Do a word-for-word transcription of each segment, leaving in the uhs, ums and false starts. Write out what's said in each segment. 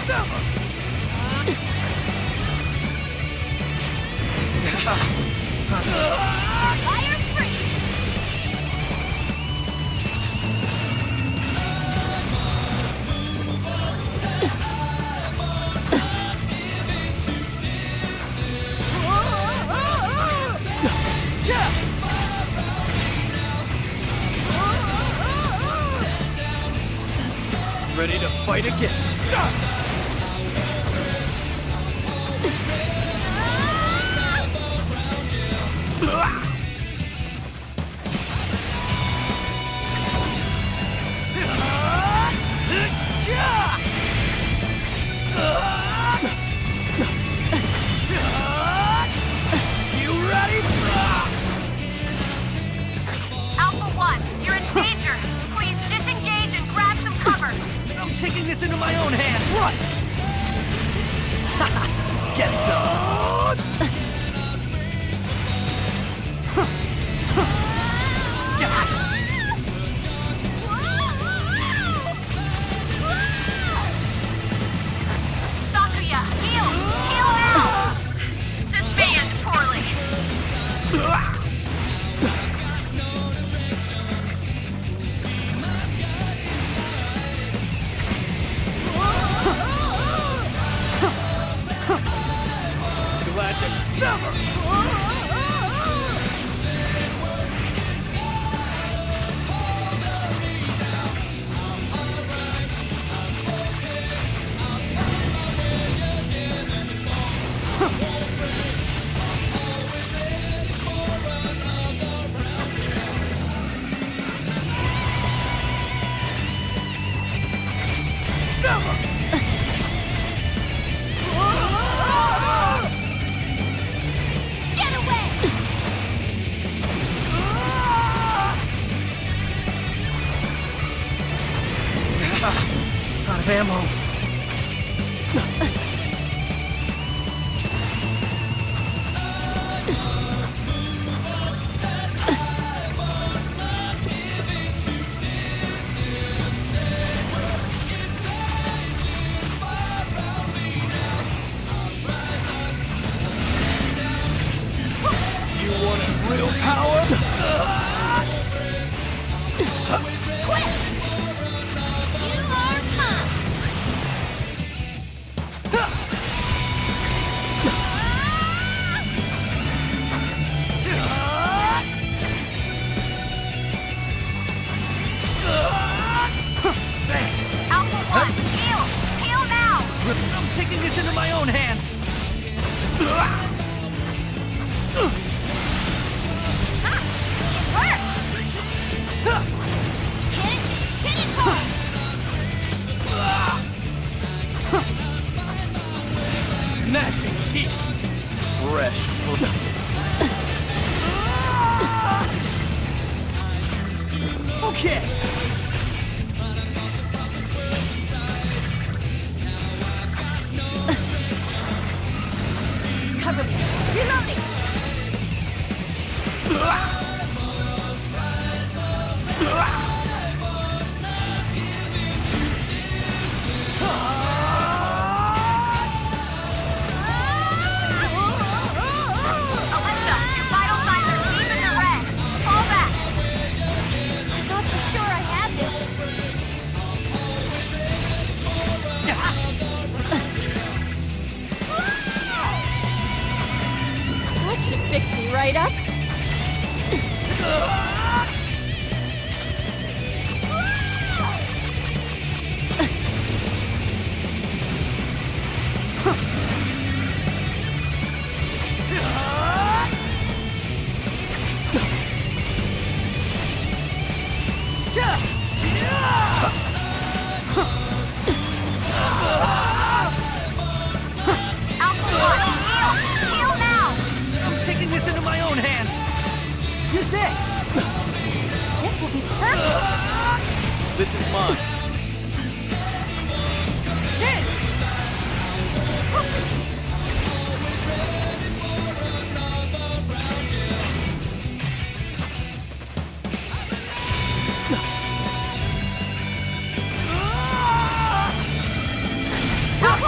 Fire free! Ready to fight again. You ready? Alpha One, you're in danger. Please disengage and grab some cover. I'm taking this into my own hands. Run! Get some. Sakuya, heal! Heal now! This may end poorly. Glad to sever. Get away! Out of ammo. You want real power? Quit! You are mine! Thanks. Alpha One, heal! Heal now! I'm taking this into my own hands. Ah, it worked! Hit it! Hit it hard! Gnashing teeth. Fresh blood. Okay. Cover me! Reloading! Alyssa, your vital signs are deep in the red. Fall back. I thought for sure I had this. That should fix me right up. Alpha One, heal! Heal now! I'm taking this into my own hands. Use this. This will be perfect! This is mine. Hit! Alpha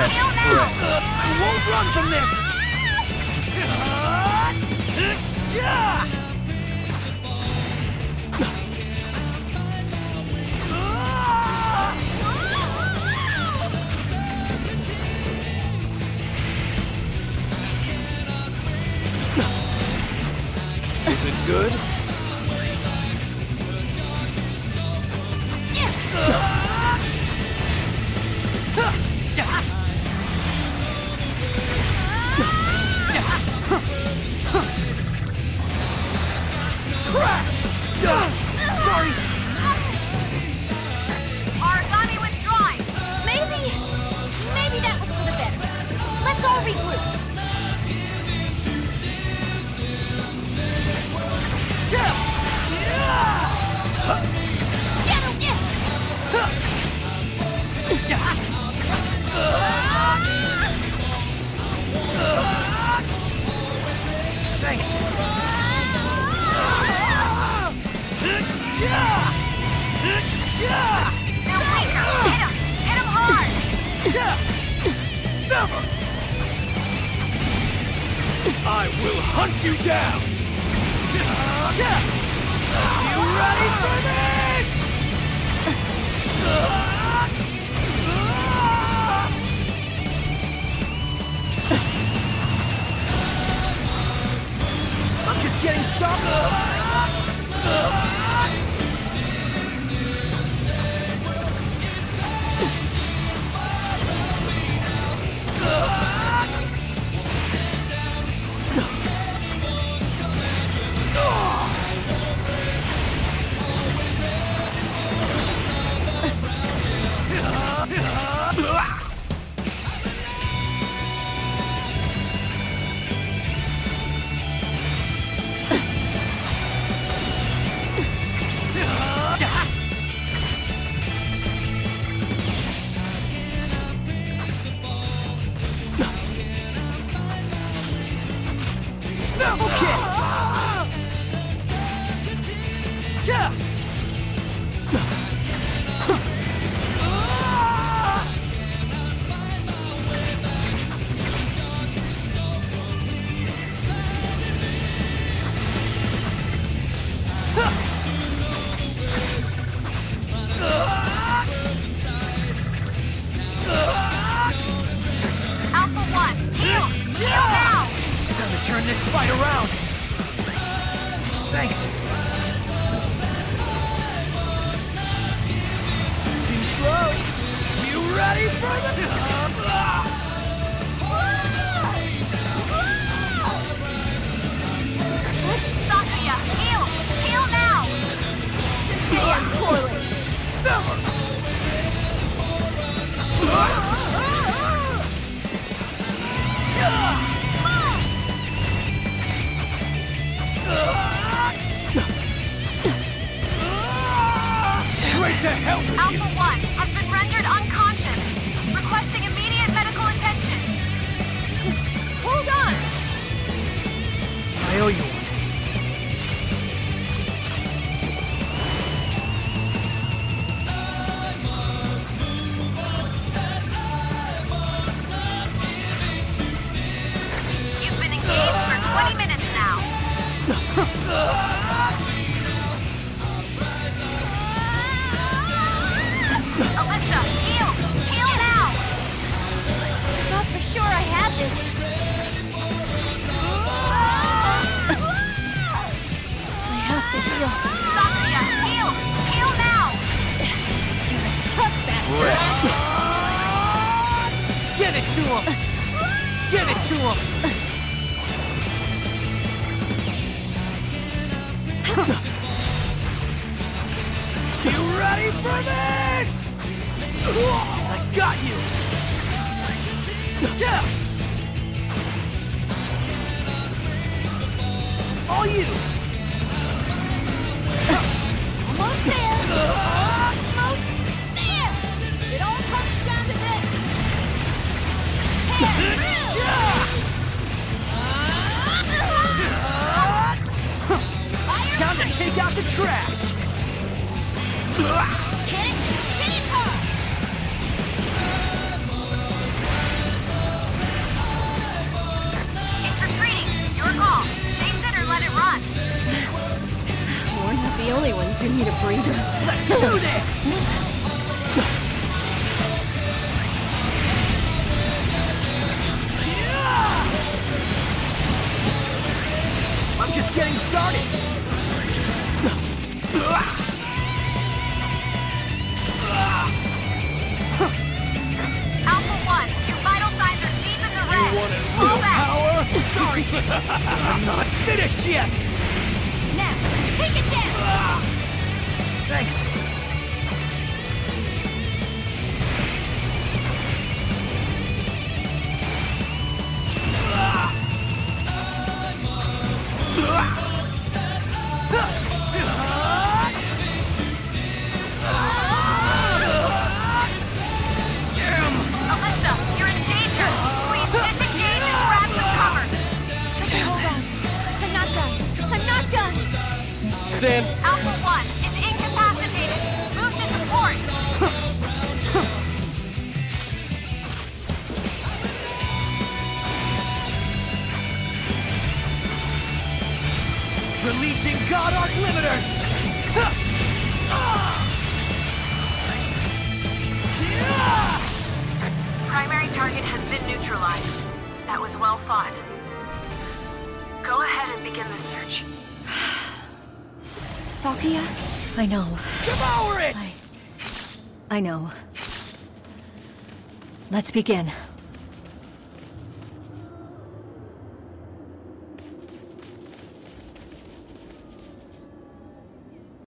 Much Heal spread. now! I won't run from this! Is it good? Sorry! Origami withdrawing! Maybe... maybe that was for the better. Let's all regroup. Get him! Get Thanks. They're weaker! Hit him! Hit him hard! Sever! I will hunt you down! You ready for this? I'm just getting started. Okay. Yeah. Alpha One, heal! Heal now! Time to turn this fight around. Thanks. Too slow. You ready for the... Sakuya, heal! Heal now! Stay on poorly. Summer. Great to help with you. Alpha One has been rendered unconscious. Requesting immediate medical attention. Just hold on. I owe you one. You've been engaged for twenty minutes now. Alyssa, heal! Heal now! Thought for sure I had this. I have to heal. Sakuya, heal! Heal now! You're a tough bastard. Rest. Get it to him. Get it to him. You ready for this? I got you. Yeah. All you. Almost there. Almost there. It all comes down to this. Tear through. Time to take out the trash. Hit it. guess you need a breather. Let's do this! I'm just getting started! Alpha One, your vital signs are deep in the red. Fall back. Power? Sorry! I'm not finished yet! Now, take it down! Thanks. Alyssa, you're in danger. Please disengage and grab some cover. Okay, hold on. I'm not done. I'm not done! Stand. Alpha One is incapacitated. Move to support. Releasing God Arc Limiters! Primary target has been neutralized. That was well fought. Go ahead and begin the search. Sakuya? I know. Devour it! I know. Let's begin.